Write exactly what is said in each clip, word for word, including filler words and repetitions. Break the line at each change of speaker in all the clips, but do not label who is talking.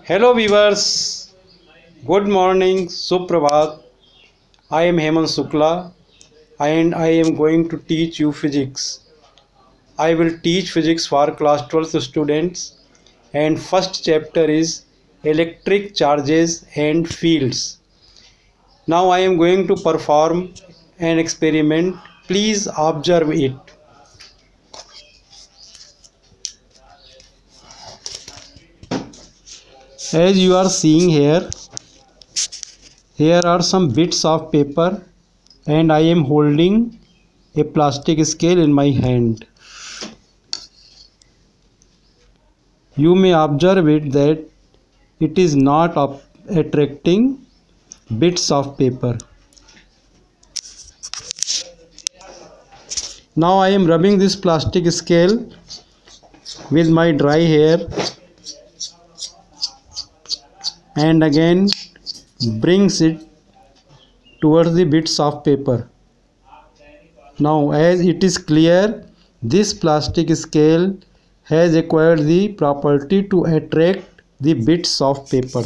Hello viewers, good morning, Suprabhat. I am Hemant Shukla and I am going to teach you physics. I will teach physics for class twelfth students and first chapter is electric charges and fields. Now I am going to perform an experiment. Please observe it. As you are seeing here, here are some bits of paper and I am holding a plastic scale in my hand. You may observe it that it is not attracting bits of paper. Now I am rubbing this plastic scale with my dry hair and again brings it towards the bits of paper. Now as it is clear, this plastic scale has acquired the property to attract the bits of paper.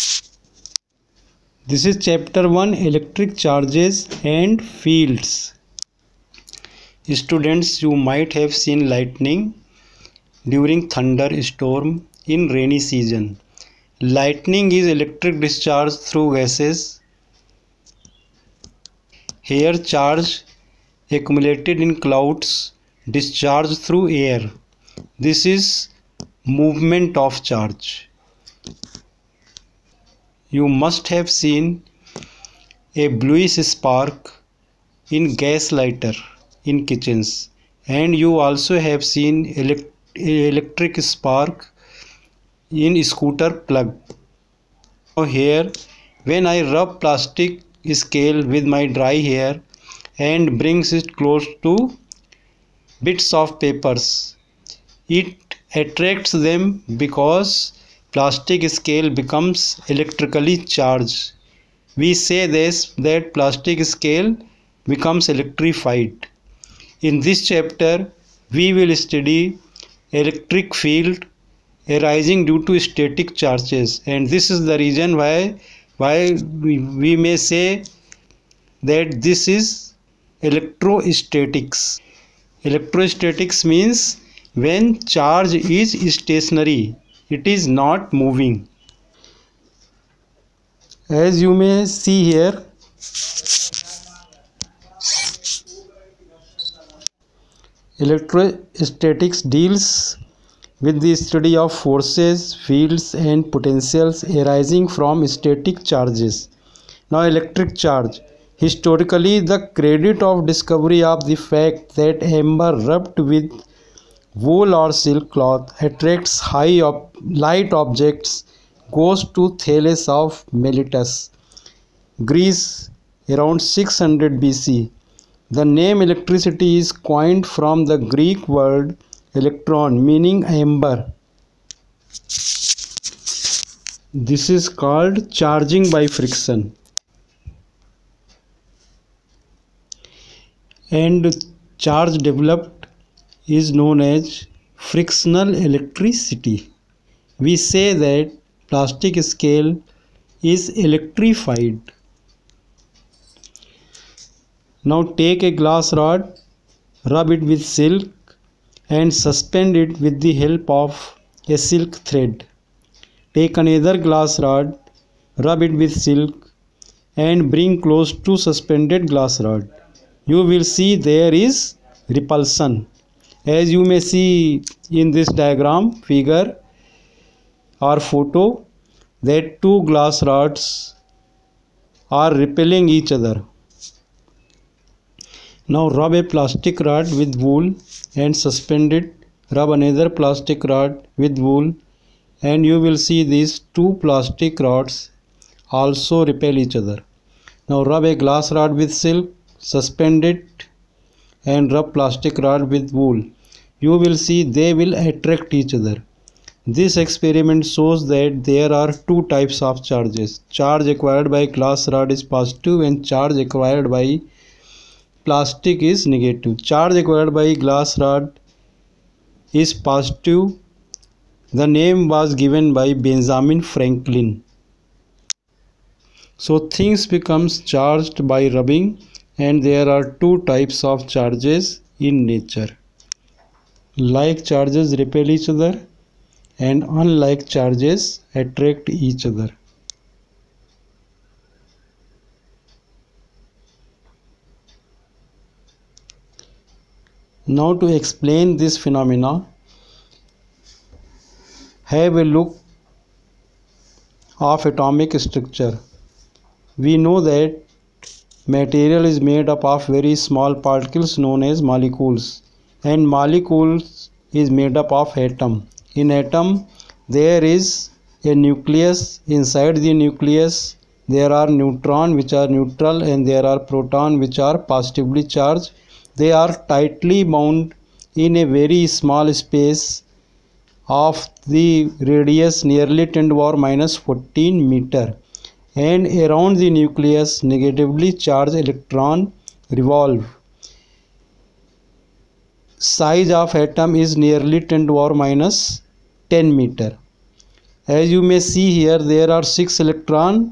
This is chapter one, electric charges and fields. Students, you might have seen lightning during thunderstorm in rainy season. Lightning is electric discharge through gases. Here charge accumulated in clouds discharged through air. This is movement of charge. You must have seen a bluish spark in gas lighter in kitchens, and you also have seen elect electric spark in scooter plug. Now here, when I rub plastic scale with my dry hair and brings it close to bits of papers, it attracts them because plastic scale becomes electrically charged. We say this that plastic scale becomes electrified. In this chapter, we will study electric field arising due to static charges, and this is the reason why why we, we may say that this is electrostatics. Electrostatics means when charge is stationary, it is not moving. As you may see here, electrostatics deals with the study of forces, fields and potentials arising from static charges. Now electric charge. Historically, the credit of discovery of the fact that amber rubbed with wool or silk cloth attracts high ob light objects goes to Thales of Miletus, Greece, around six hundred B C. The name electricity is coined from the Greek word electron, meaning amber. This is called charging by friction. And charge developed is known as frictional electricity. We say that plastic scale is electrified. Now take a glass rod, rub it with silk and suspend it with the help of a silk thread. Take another glass rod, rub it with silk and bring close to suspended glass rod. You will see there is repulsion. As you may see in this diagram, figure or photo, that two glass rods are repelling each other. Now rub a plastic rod with wool and suspend it. Rub another plastic rod with wool and you will see these two plastic rods also repel each other. Now rub a glass rod with silk, suspend it and rub plastic rod with wool. You will see they will attract each other. This experiment shows that there are two types of charges. Charge acquired by glass rod is positive and charge acquired by plastic is negative. Charge acquired by glass rod is positive The name was given by Benjamin Franklin. So things becomes charged by rubbing, and there are two types of charges in nature. Like charges repel each other and unlike charges attract each other. Now to explain this phenomena, have a look of atomic structure. We know that material is made up of very small particles known as molecules, and molecules is made up of atom. In atom there is a nucleus. Inside the nucleus there are neutrons which are neutral, and there are protons which are positively charged. They are tightly bound in a very small space of the radius nearly ten to the power minus fourteen meter, and around the nucleus negatively charged electron revolve. Size of atom is nearly ten to the power minus ten meter. As you may see here, there are six electrons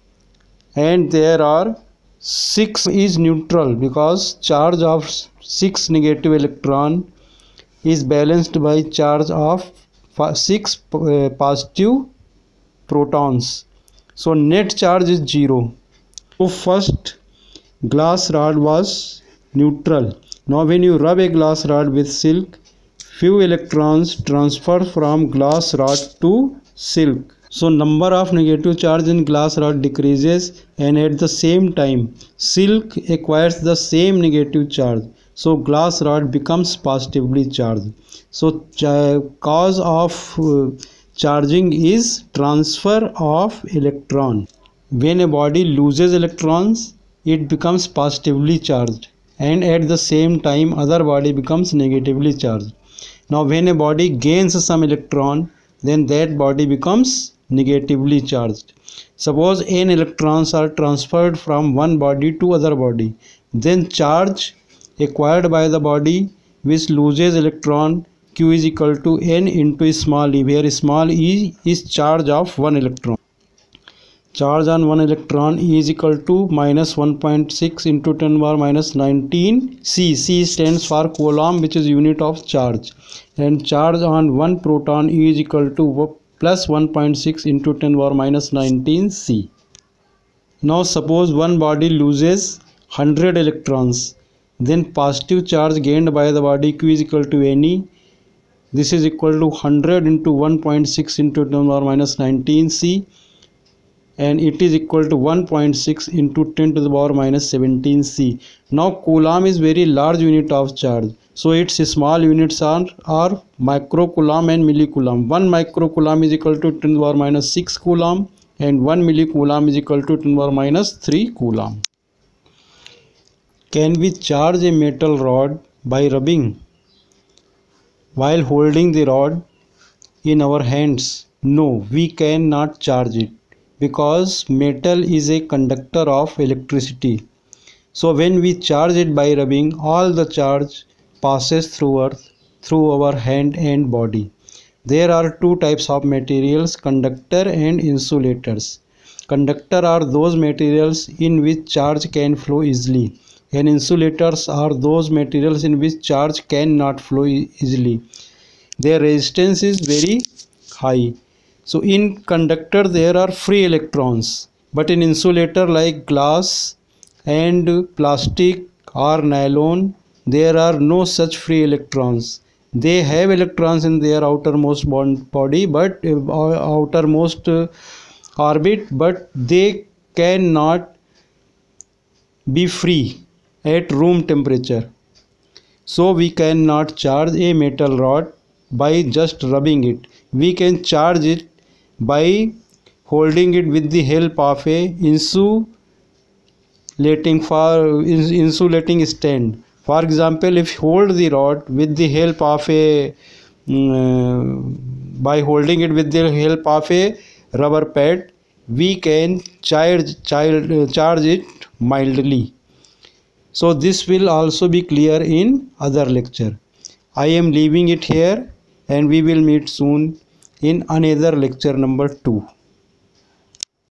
and there are six is neutral, because charge of six negative electron is balanced by charge of six positive protons. So net charge is zero. So first glass rod was neutral. Now when you rub a glass rod with silk, few electrons transfer from glass rod to silk. So number of negative charge in glass rod decreases, and at the same time silk acquires the same negative charge. So glass rod becomes positively charged. So cause of uh, charging is transfer of electron. When a body loses electrons, it becomes positively charged, and at the same time other body becomes negatively charged. Now when a body gains some electron, then that body becomes negatively charged. Suppose n electrons are transferred from one body to other body, then charge acquired by the body which loses electron q is equal to n into small e, where small e is charge of one electron. Charge on one electron is equal to minus one point six into ten to the power minus nineteen C. C stands for coulomb, which is unit of charge, and charge on one proton is equal to plus one point six into ten to the power minus nineteen C. Now suppose one body loses one hundred electrons, then positive charge gained by the body q is equal to Ne. This is equal to one hundred into one point six into ten to the power minus nineteen C, and it is equal to one point six into ten to the power minus seventeen C. Now coulomb is very large unit of charge, so its small units are, are microcoulomb and millicoulomb. one microcoulomb is equal to ten to the power minus six coulomb, and one millicoulomb is equal to ten to the power minus three coulomb. Can we charge a metal rod by rubbing while holding the rod in our hands? No, we cannot charge it, because metal is a conductor of electricity. So when we charge it by rubbing, all the charge passes through our, through our hand and body. There are two types of materials, conductor and insulators. Conductor are those materials in which charge can flow easily, and insulators are those materials in which charge cannot flow easily. Their resistance is very high. So in conductor there are free electrons, but in insulator like glass and plastic or nylon, there are no such free electrons. They have electrons in their outermost body, but uh, outermost uh, orbit, but they cannot be free at room temperature. So we cannot charge a metal rod by just rubbing it. We can charge it by holding it with the help of a insulating for insulating stand. For example, if you hold the rod with the help of a uh, by holding it with the help of a rubber pad, we can charge charge, charge it mildly. So this will also be clear in other lecture. I am leaving it here, and we will meet soon in another lecture number two.